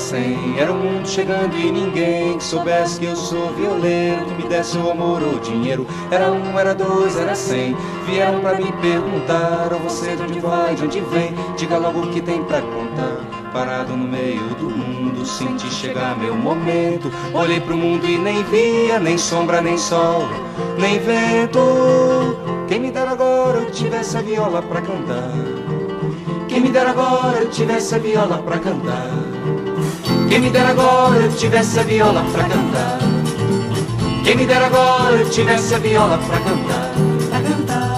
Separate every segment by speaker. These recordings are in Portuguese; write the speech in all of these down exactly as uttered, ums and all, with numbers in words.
Speaker 1: cem. Era o mundo chegando e ninguém que soubesse que eu sou violeiro, que me desse o amor ou o dinheiro. Era um, era dois, era cem. Vieram pra me perguntar: oh, você de onde vai, de onde vem? Diga logo o que tem pra contar. Parado no meio do mundo, senti chegar meu momento. Olhei pro mundo e nem via, nem sombra, nem sol, nem vento. Quem me dera agora eu tivesse a viola pra cantar. Quem me dera agora eu tivesse a viola pra cantar. Quem me dera agora eu tivesse a viola pra cantar. Quem me dera agora eu tivesse a viola pra cantar. Pra cantar.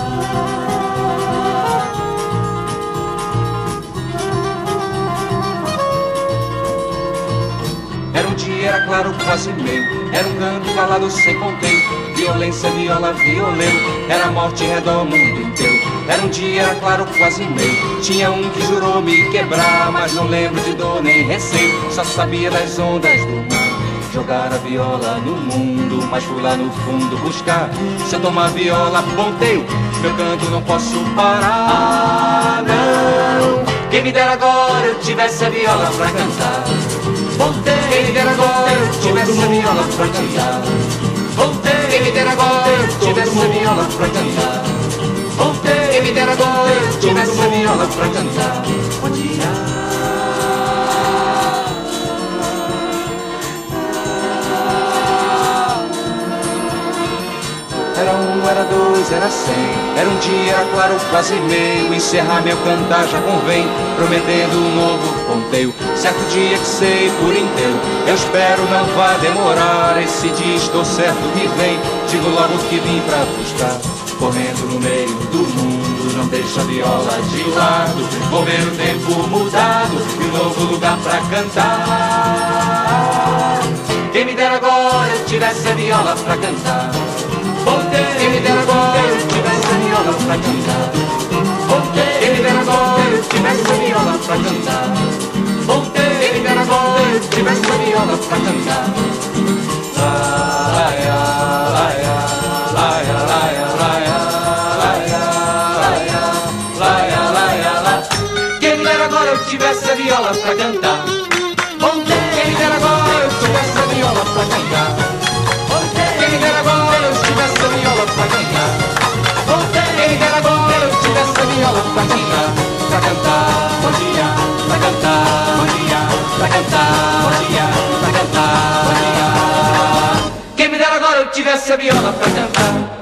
Speaker 1: Era um dia, era claro, quase meio. Era um canto calado sem contento. Violência, viola, violeiro. Era morte em redor o mundo inteiro. Era um dia, era claro, quase meio. Tinha um que jurou me quebrar, mas não lembro de dor nem receio. Só sabia das ondas do mar. Jogar a viola no mundo, mas fui lá no fundo buscar. Se eu tomar viola, ponteio, meu canto não posso parar, não. Quem me dera agora eu tivesse a viola pra cantar. Ponteio. Quem me dera agora eu tivesse a viola pra cantar. Ponteio. Quem me dera agora eu tivesse a viola pra cantar. Ponteio. Quem me dera agora eu tivesse a viola pra cantar. Bom dia. Era um, era dois, era cem. Era um dia, era claro, quase meio. Encerrar meu cantar já convém, prometendo um novo ponteio. Certo dia que sei por inteiro, eu espero não vá demorar. Esse dia estou certo que vem, digo logo que vim pra buscar. Correndo no meio do mundo, não deixa a viola de lado. Vou ver o tempo mudado e um novo lugar pra cantar. Quem me dera agora eu tivesse a viola pra cantar. Quem me dera agora eu tivesse a viola pra cantar. Quem me dera agora eu tivesse a viola pra cantar. Quem me dera agora eu tivesse a viola pra cantar. Laia, laia, laia, laia, laia, laia, laia, laia, laia. Quem me dera agora eu tivesse a viola pra cantar. Quem me dera agora eu tivesse a viola pra cantar. Quem me dera agora eu tivesse a viola pra cantar. Quem me dera agora eu tivesse a viola pra cantar. Pra cantar, bom dia, pra cantar, bom dia, pra cantar, bom dia, pra cantar, bom dia. Quem me dera agora eu tivesse a viola pra cantar.